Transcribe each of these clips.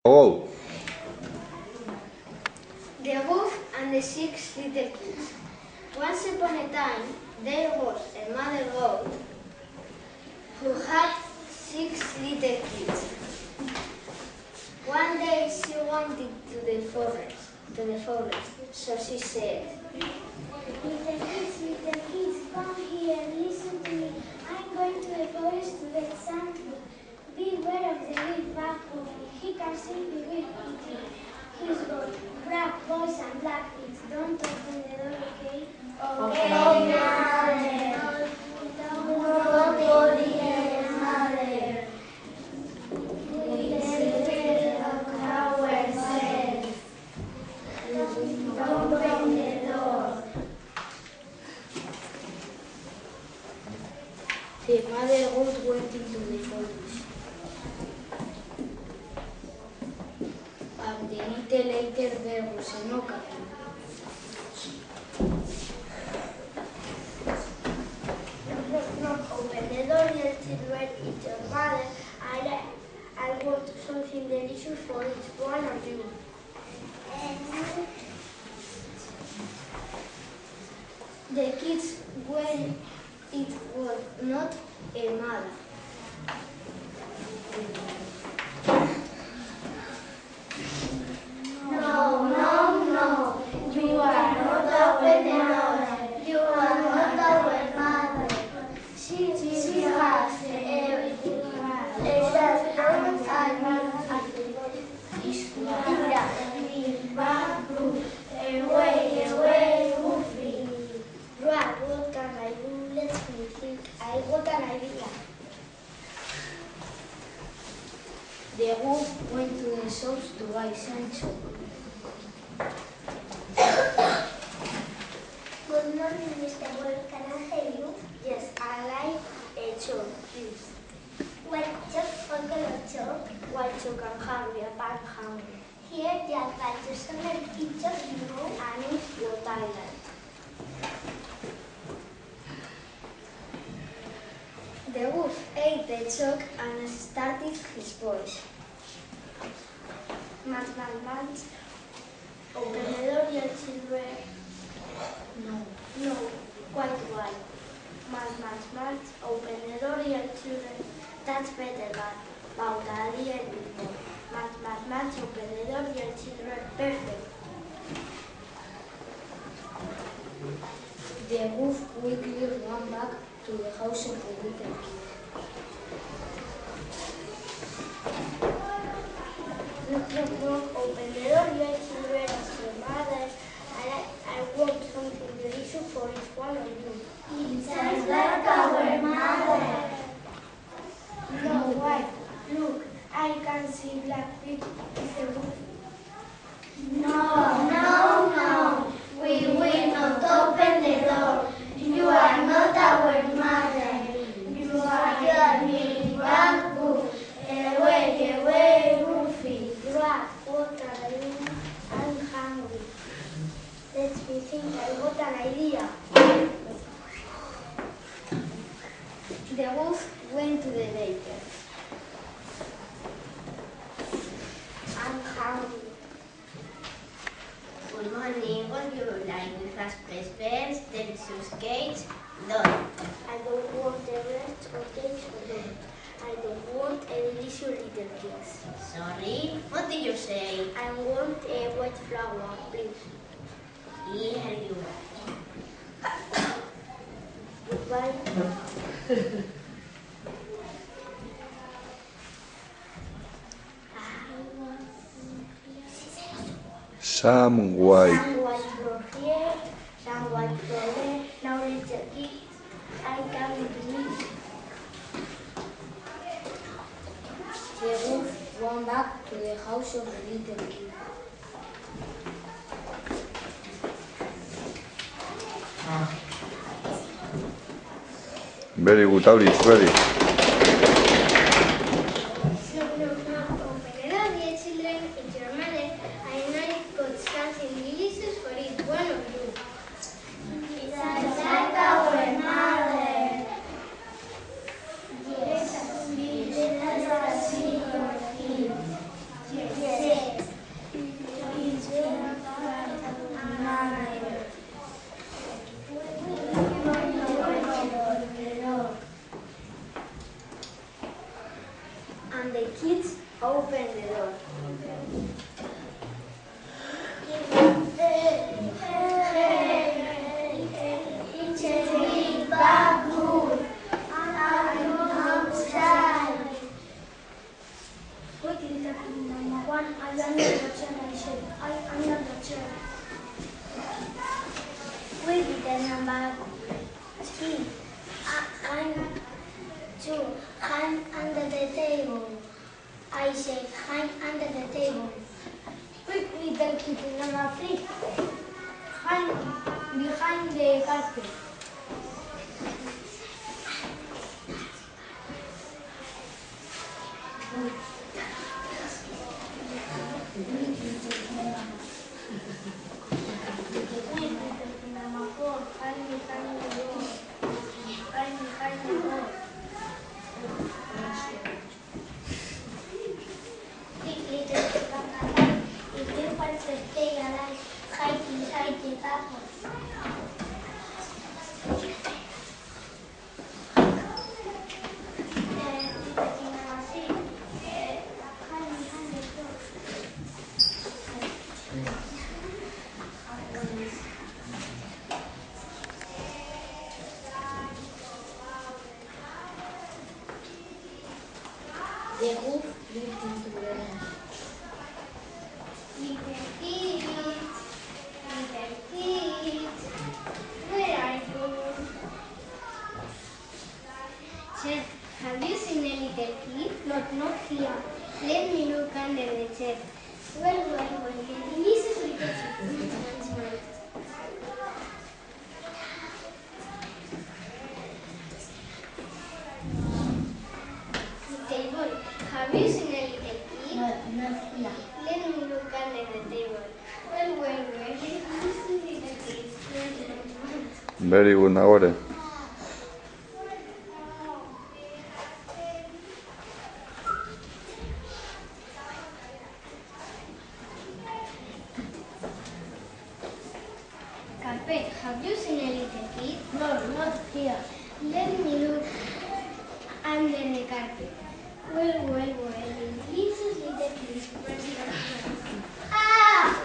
Go. The wolf and the 6 little kids. Once upon a time, there was a mother goat who had 6 little kids. One day she wanted to the forest, so she said, Little kids, come here, listen to me. I'm going to the forest to get some food. Beware of the big bad wolf. He can simply will eat you. He's got black boys and black kids. Don't open the door, okay? Okay, mother. Nobody mother. We take care of ourselves. Don't open the door. the mother goat went into the forest. And the little later there was a knock at the door. Knock, open the door, little children, it's your mother. I want something delicious for each one of you. The kids when it was not a mother. No. You are not our mother. You are not our mother. She has everything. Except hands and bamboo. Away, Goofy. Right, what can I do? Let me think. I got an idea. The wolf went to the shops to buy some chocolate. Good morning, Mr. Wolf. Can I help you? Yes, I like a chocolate, please. What color chalk? White chocolate and hungry, I'm hungry. Here, the adventures on the pictures, And it's what I like. The wolf ate the chalk and started his voice. Munch. Open the door, your children. No, quite right. Munch. Open the door, your children. That's better, but about a little bit more. Munch. Open the door, your children. Perfect. The wolf quickly ran back to the house of the little kid. Knock. Open the door, your children. It's your mother. I want something delicious for each one of you. It's just like our mother. No, why? Look, I can see black pig with a wolf. No. We will not open the door. You are not our mother. You are me, bamboo. Away, Goofy. Right, what can I do? I'm hungry. Let me think, I got an idea. The wolf went to the baker. I'm hungry. Good morning. What do you like? We have pears, delicious cakes. Done. I don't want the rest of cakes or don't. I don't want a delicious little cakes. Sorry. What did you say? I want a white flower, please. Here you are. Goodbye. Some white. Some white floor here, some white floor there. Now little kids, I can't believe. The wolf ran back to the house of the little kid. Very good, Auris, ready. Knock. Open the door, dear children. It's your mother. I know you've got something delicious for each one of you. It's just like our mother. Yes, we let us see your feet. Yes, door. It's a big bad mood. I'm outside. Quick, little kid number one, I am under the chair, I said. I am under the chair. Quick, little number three. I'm two. I'm under the table. I said, I'm under the table. Quick, little kid number three. I'm behind the carpet. Quick, little kid number four. I'm behind the door. I'm behind the door. Quick, little kid number five. If you want to stay alive, hide inside the cupboard. The wolf lived into the night. Little kids, where are you? Chair, have you seen a little kid? Not here. Let me look under the chair. Well, this is little kid. Table, have you seen a little kid? Not here. Let me look under the table. Well, this is little kids. Very good, ahora. Carpet, have you seen a little kid? No, not here. Let me look under the carpet. Well, this is little kids. Ah!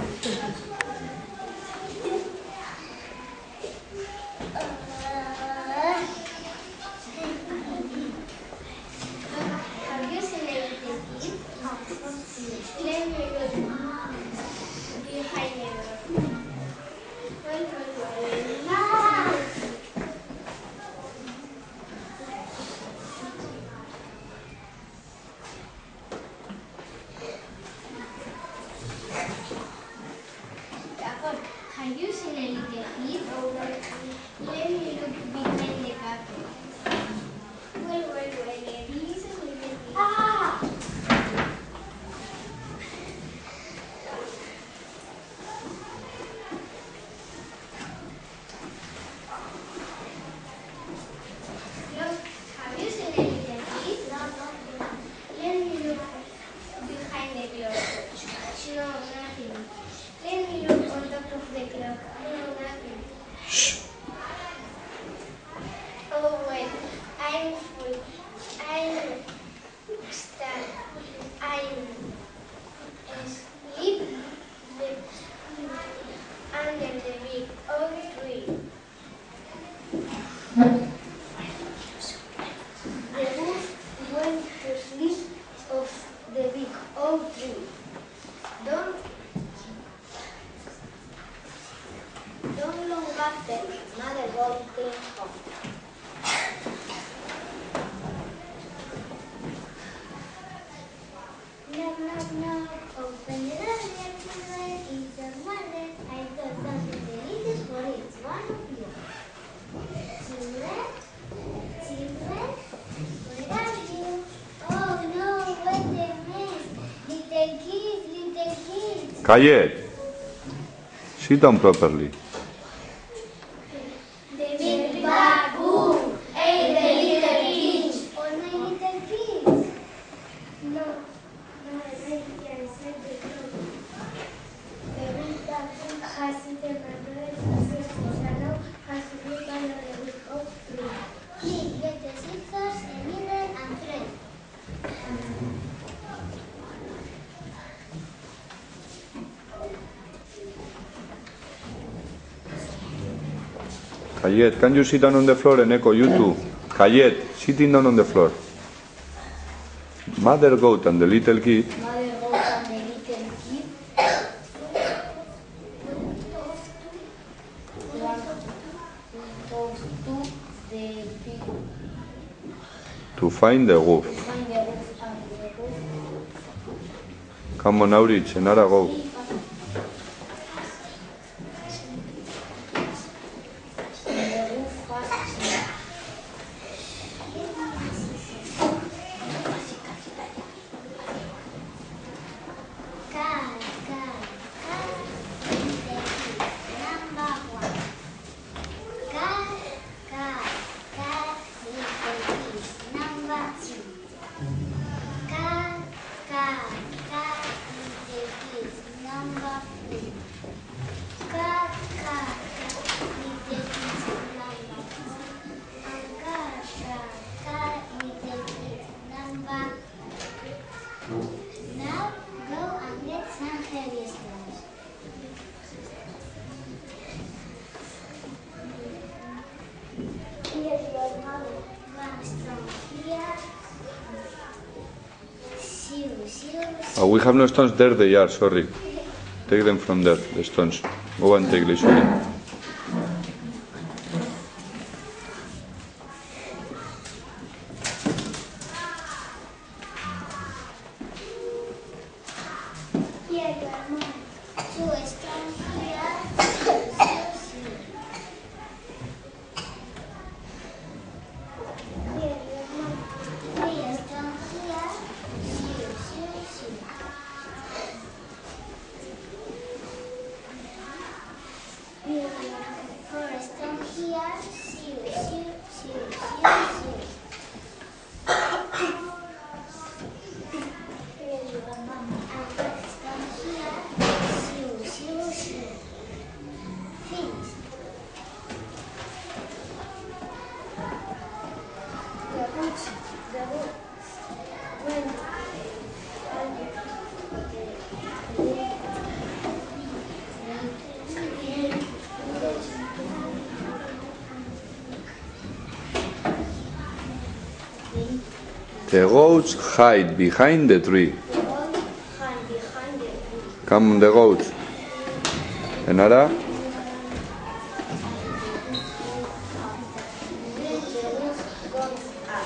Have you seen a little kid? Let me look behind the door. Well. Ah! Jacob, have you seen a little kid? Let me look behind the carpet. Well, this is little kids. Ah! Look, have you seen a little kid? Let me look behind the clock. No, nothing. Let me look on top of the clock. No, nothing. Oh well, I'm full. I'm stuck. I'm asleep under the big oak tree. The wolf went to sleep off the big oak tree. Don't long after Mother Gold came home. Knock, knock, knock. Open the door, children. It's your mother. I got something delicious for each one of you. Children, where are you? Oh no, what a mess. Little kids. Quiet. Sit down properly. The big bad boom ate the little kids. All my little kids. No, right here inside the cloak. The big bad boom has eaten my brothers and sisters and now has to look under the big oak tree. Quick, get the scissors, a needle and thread. Kayet, can you sit down on the floor and echo you too? Kayet, sitting down on the floor. Mother goat and the little kid Mother goat and the little kid want to talk to the pig to find the roof. to find the roof and the roof. Come on, Aurich, Enara, go. And the roof has snow. Car, little kids, number 1. Car, little kids, number 2. Car, little kids, number 3. Car, little kids, number 4. And car, little kids, number 2. Now go and get some heavy stones. Here's your mother. One stone here. We have no stones there, they are, sorry. Take them from there, the stones. Go and take leisurely. Here your mom. 2 stones here. Here your mom. 3 stones here. Here your 4 stones here. Here your mom. And 5 stones here. Finish. The roots when The goats hide behind the tree. The goat hide behind the tree. Come on, the goats. Enara, The roof goes up.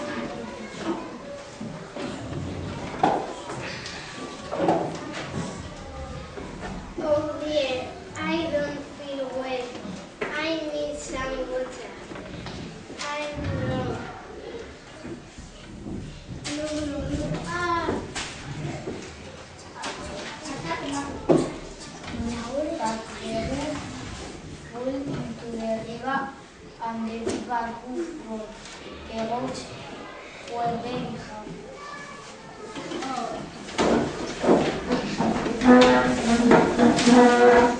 Oh dear, I don't feel well. I need some water. I'm wrong. No. Ah. But the roof fell into the river and the river roof broke. The goats were very happy.